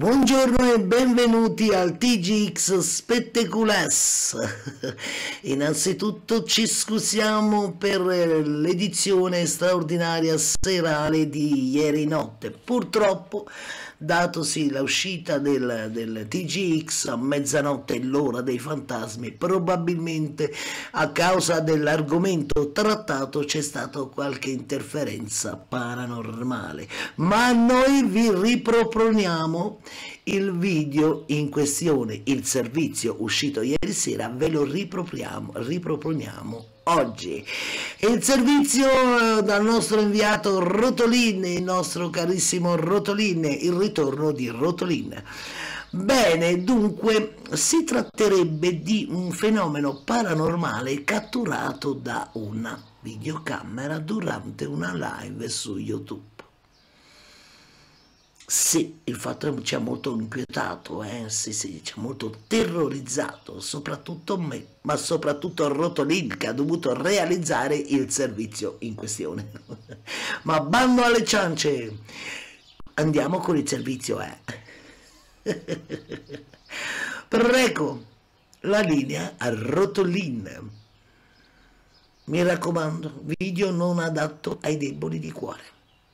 Buongiorno e benvenuti al TGX Spectaculars. Innanzitutto ci scusiamo per l'edizione straordinaria serale di ieri notte. Purtroppo, datosi l'uscita del TGX a mezzanotte, l'ora dei fantasmi, probabilmente a causa dell'argomento trattato c'è stata qualche interferenza paranormale, ma noi vi riproponiamo il video in questione, il servizio uscito ieri sera, ve lo riproponiamo oggi. Il servizio dal nostro inviato Rotolin, il nostro carissimo Rotolin, il ritorno di Rotolin. Bene, dunque si tratterebbe di un fenomeno paranormale catturato da una videocamera durante una live su YouTube. Sì, il fatto ci ha molto inquietato, sì, ci ha molto terrorizzato, soprattutto me, ma soprattutto Rotolin che ha dovuto realizzare il servizio in questione. Ma bando alle ciance, andiamo con il servizio, Prego, la linea a Rotolin. Mi raccomando, video non adatto ai deboli di cuore.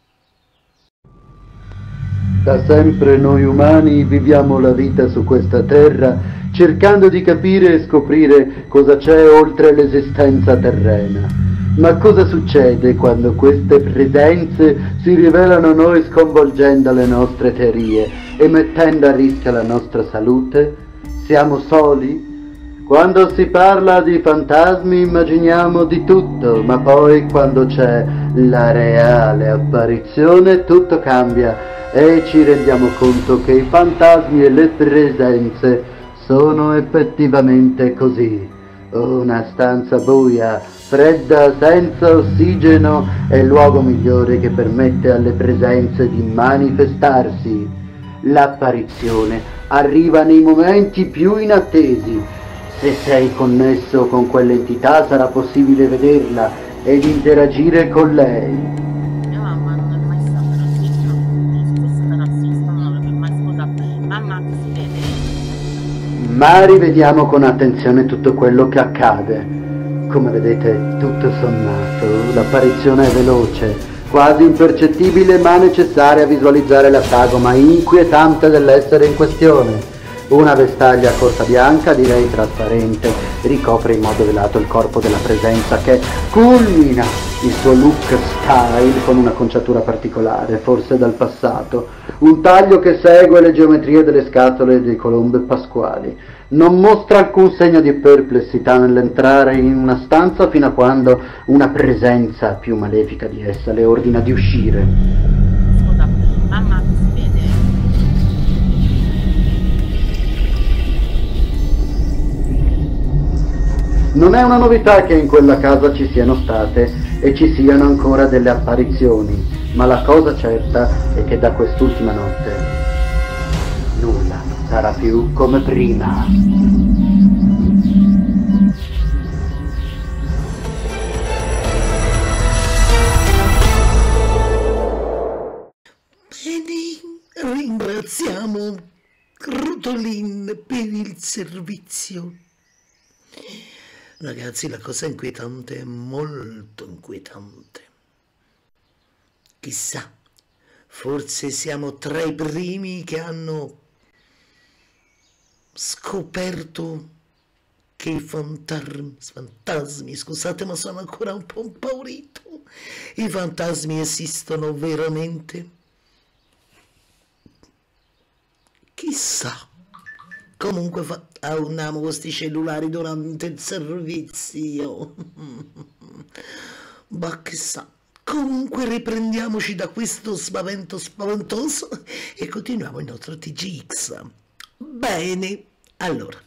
Da sempre noi umani viviamo la vita su questa terra cercando di capire e scoprire cosa c'è oltre l'esistenza terrena. Ma cosa succede quando queste presenze si rivelano a noi sconvolgendo le nostre teorie e mettendo a rischio la nostra salute? Siamo soli? Quando si parla di fantasmi immaginiamo di tutto, ma poi quando c'è la reale apparizione tutto cambia e ci rendiamo conto che i fantasmi e le presenze sono effettivamente così. Una stanza buia, fredda, senza ossigeno è il luogo migliore che permette alle presenze di manifestarsi. L'apparizione arriva nei momenti più inattesi. Se sei connesso con quell'entità sarà possibile vederla ed interagire con lei. Mia mamma non è mai stata razzista, non è stata razzista, non avrebbe mai sposato. Mamma, si vede? Ma rivediamo con attenzione tutto quello che accade. Come vedete, tutto sommato, l'apparizione è veloce, quasi impercettibile ma necessaria a visualizzare la sagoma inquietante dell'essere in questione. Una vestaglia corta bianca, direi trasparente, ricopre in modo velato il corpo della presenza che culmina il suo look style con una conciatura particolare, forse dal passato, un taglio che segue le geometrie delle scatole dei colombe pasquali. Non mostra alcun segno di perplessità nell'entrare in una stanza fino a quando una presenza più malefica di essa le ordina di uscire. Scusa, mamma, si vede? Non è una novità che in quella casa ci siano state e ci siano ancora delle apparizioni, ma la cosa certa è che da quest'ultima notte nulla sarà più come prima. Bene, ringraziamo Rotolin per il servizio. Ragazzi, la cosa inquietante è molto inquietante. Chissà, forse siamo tra i primi che hanno scoperto che i fantasmi, scusate ma sono ancora un po' impaurito, i fantasmi esistono veramente? Chissà. Comunque uniamo questi cellulari durante il servizio. Ma chissà. Comunque riprendiamoci da questo spavento spaventoso e continuiamo il nostro TGX. Bene, allora.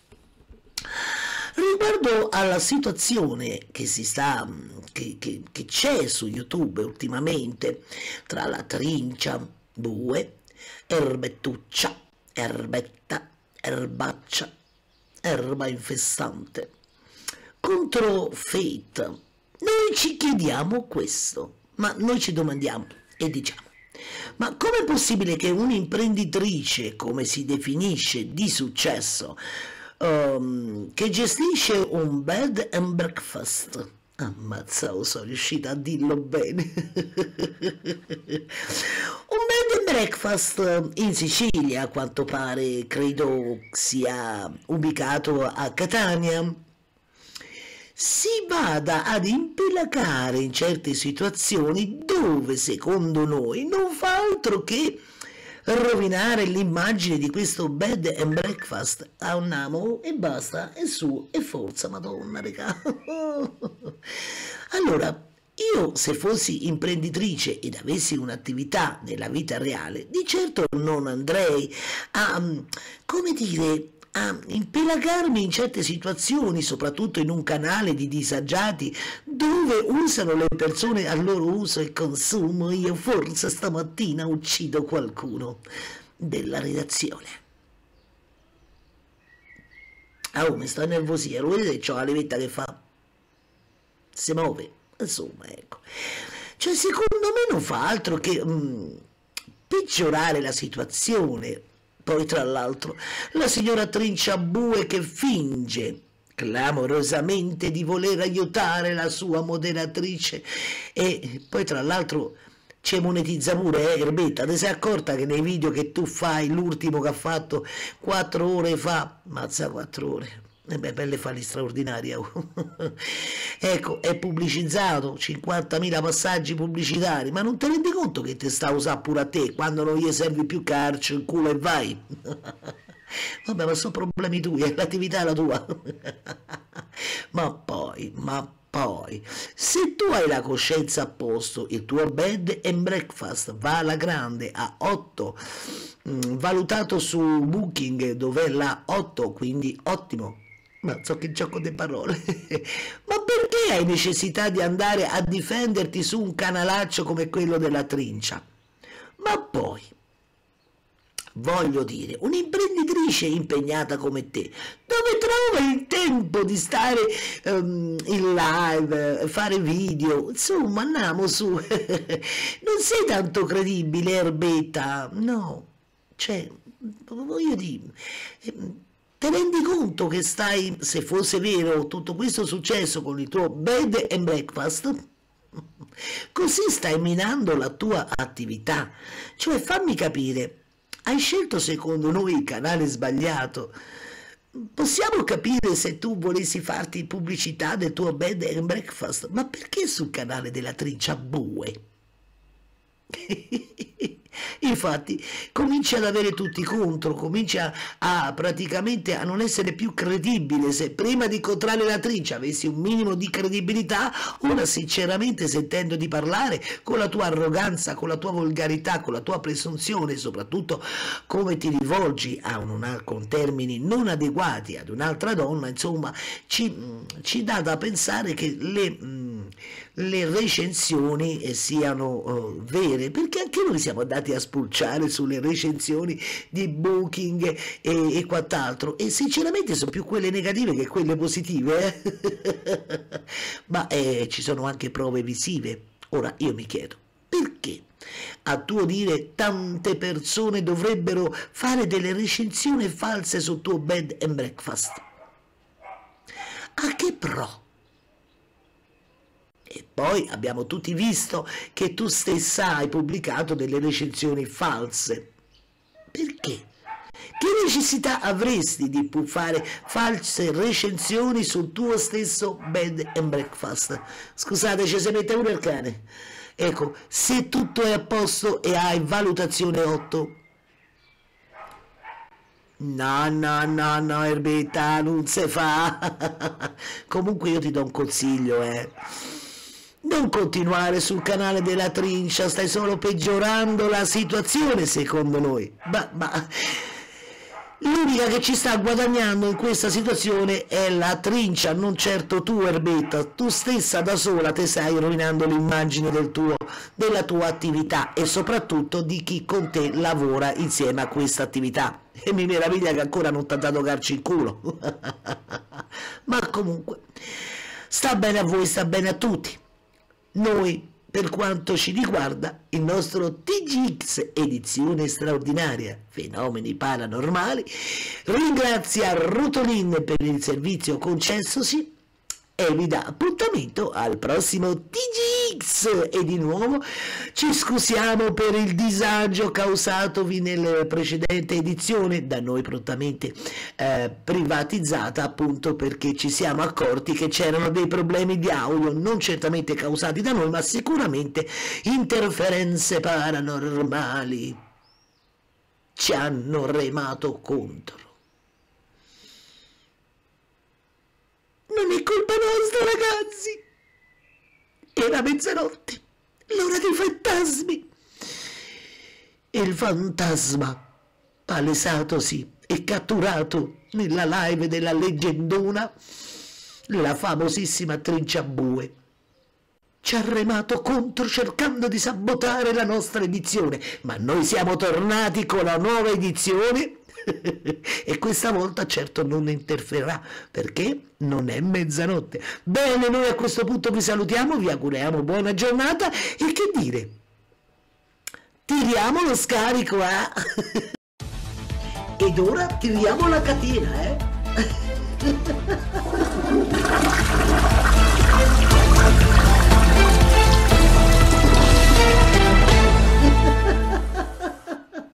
Riguardo alla situazione che che c'è su YouTube ultimamente tra la trincia, bue, erbettuccia, erbetta, erbaccia, erba infestante contro Fate, noi ci chiediamo questo, ma noi ci domandiamo e diciamo: Ma com'è possibile che un'imprenditrice, come si definisce, di successo, che gestisce un bed and breakfast, ammazza, sono riuscita a dirlo bene, un bed and breakfast in Sicilia, a quanto pare, credo sia ubicato a Catania, si vada ad impelagare in certe situazioni dove, secondo noi, non fa altro che rovinare l'immagine di questo bed and breakfast. A un amo e basta, e su, e forza, madonna, regà. Allora, io se fossi imprenditrice ed avessi un'attività nella vita reale, di certo non andrei a, come dire, a impelagarmi in certe situazioni, soprattutto in un canale di disagiati dove usano le persone a loro uso e consumo. Io forse stamattina uccido qualcuno della redazione. Oh, mi sto nervosire, lo vedete, c'ho la levetta che fa, si muove, insomma, ecco. Cioè, secondo me non fa altro che peggiorare la situazione. Poi, tra l'altro, la signora Trinciabue che finge clamorosamente di voler aiutare la sua moderatrice e poi, tra l'altro, ci monetizza pure, Erbetta. Ti sei accorta che nei video che tu fai, l'ultimo che ha fatto 4 ore fa, mazza 4 ore, e beh, belle falli straordinaria. Ecco, è pubblicizzato, 50.000 passaggi pubblicitari, ma non ti rendi conto che ti sta a usare pure a te quando non gli servi più carcio in culo e vai? Vabbè, ma sono problemi tuoi, l'attività è la tua. ma poi, se tu hai la coscienza a posto, il tuo bed and breakfast va alla grande a 8, valutato su Booking, dov'è la 8, quindi ottimo. Ma so che gioco di parole. Ma perché hai necessità di andare a difenderti su un canalaccio come quello della Trincia? Ma poi, voglio dire, un'imprenditrice impegnata come te, dove trova il tempo di stare in live, fare video? Insomma, andiamo su. Non sei tanto credibile, Erbetta, no. Cioè, voglio dire, ti rendi conto che stai, se fosse vero tutto questo successo con il tuo bed and breakfast, così stai minando la tua attività. Cioè, fammi capire, hai scelto secondo noi il canale sbagliato. Possiamo capire se tu volessi farti pubblicità del tuo bed and breakfast, ma perché sul canale della Trinciabue? Infatti cominci ad avere tutti contro, comincia a praticamente a non essere più credibile. Se prima di incontrare la Trincia avessi un minimo di credibilità, ora sinceramente, sentendo di parlare con la tua arroganza, con la tua volgarità, con la tua presunzione, soprattutto come ti rivolgi con termini non adeguati ad un'altra donna, insomma, ci dà da pensare che le recensioni siano vere, perché anche noi siamo andati a spulciare sulle recensioni di Booking e quant'altro, e sinceramente sono più quelle negative che quelle positive, ma ci sono anche prove visive. Ora io mi chiedo, perché a tuo dire tante persone dovrebbero fare delle recensioni false sul tuo bed and breakfast? A che pro? E poi abbiamo tutti visto che tu stessa hai pubblicato delle recensioni false. Perché? Che necessità avresti di fare false recensioni sul tuo stesso bed and breakfast? Scusate, ci si mette pure il cane. Ecco, se tutto è a posto e hai valutazione 8. No, Erbetta, non si fa. Comunque io ti do un consiglio, non continuare sul canale della Trincia, stai solo peggiorando la situazione, secondo noi. Ma l'unica che ci sta guadagnando in questa situazione è la Trincia, non certo tu, Erbetta. Tu stessa da sola ti stai rovinando l'immagine della tua attività e soprattutto di chi con te lavora insieme a questa attività. E mi meraviglia che ancora non ti ha dato calci in culo. Ma comunque, sta bene a voi, sta bene a tutti. Noi per quanto ci riguarda, il nostro TGX edizione straordinaria Fenomeni Paranormali ringrazia Rotolin per il servizio concessosi e vi dà appuntamento al prossimo TGX e di nuovo ci scusiamo per il disagio causatovi nella precedente edizione, da noi prontamente privatizzata, appunto perché ci siamo accorti che c'erano dei problemi di audio non certamente causati da noi ma sicuramente interferenze paranormali ci hanno remato contro. Non è colpa nostra, ragazzi. Era mezzanotte, l'ora dei fantasmi. Il fantasma, palesatosi e catturato nella live della leggendona, la famosissima Trinciabue, ci ha remato contro cercando di sabotare la nostra edizione, ma noi siamo tornati con la nuova edizione e questa volta certo non interferirà perché non è mezzanotte. Bene, noi a questo punto vi salutiamo, vi auguriamo buona giornata e che dire, tiriamo lo scarico, ed ora tiriamo la catena,